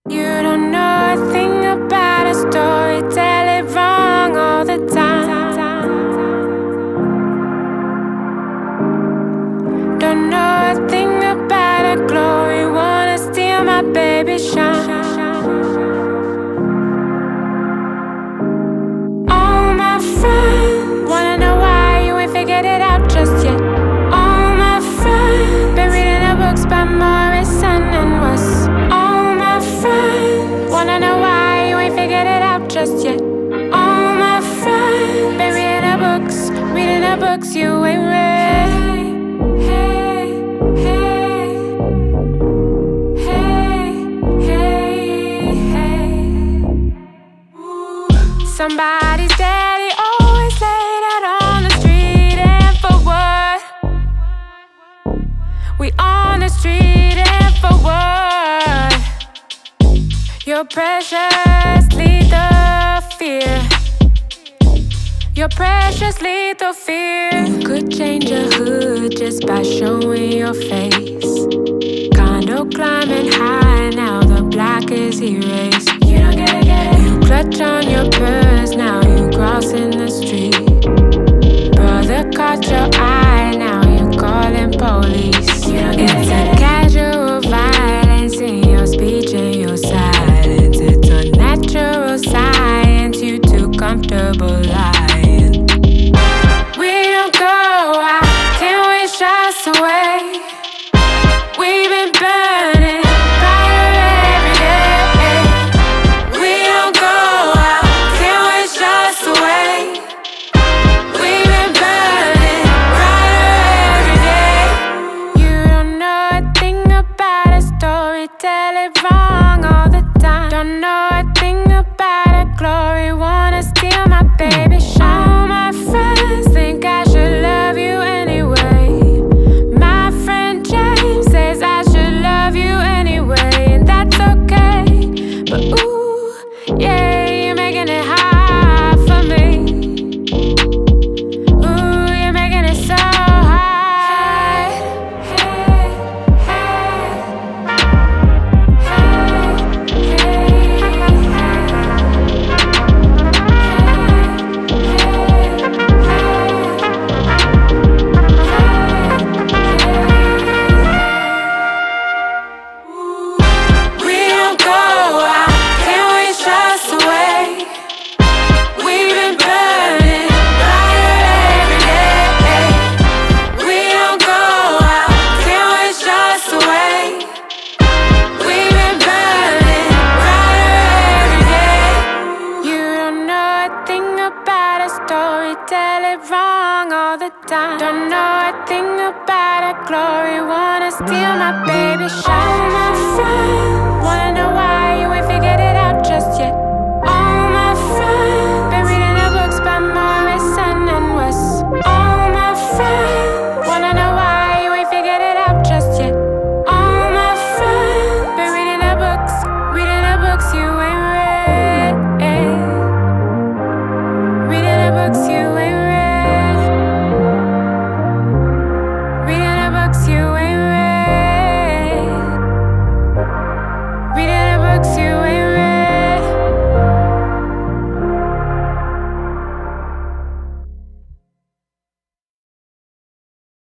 You don't know a thing about a story, tell it wrong all the time. Don't know a thing about a glory, wanna steal my baby shine. All my friends wanna know why you ain't figured it out just yet. All my friends been reading the books by Morrison and West. All my friends wanna know why you ain't figured it out just yet. All my friends been reading the books you ain't read. Hey, hey, hey, hey, hey. Somebody's daddy always laid out on the street, and for what? We on the street, and for what? Your precious lethal fear. Your precious lethal fear. You could change your hood just by showing your face. Condo climbing high, now the block is erased. You don't get it. You clutch on your purse, now you crossing the street. Brother caught your eye, now you calling police. You don't get it. It's a casual violence in your speech and your silence. It's unnatural science, you too comfortable lying. We don't go out, can't wish us away. We've been burning fire every day. We don't go out, can't wish us away. We've been burning fire every day. You don't know a thing about a story, tell it wrong all the time. Don't know a thing about a glory, wanna steal my baby shine. All my friends think I should love you anyway. My friend James says I should love you anyway, and that's okay. But ooh, yeah, you're making it hard for me. Ooh, you're making it so hard. Hey, hey, we don't go out, can't wish us away. We've been burning fire every day. We don't go out, can't wish us away. We've been burning fire every day. You don't know a thing about a story, tell it wrong all the time. Don't know a thing about a glory, wanna steal my baby shine. My friend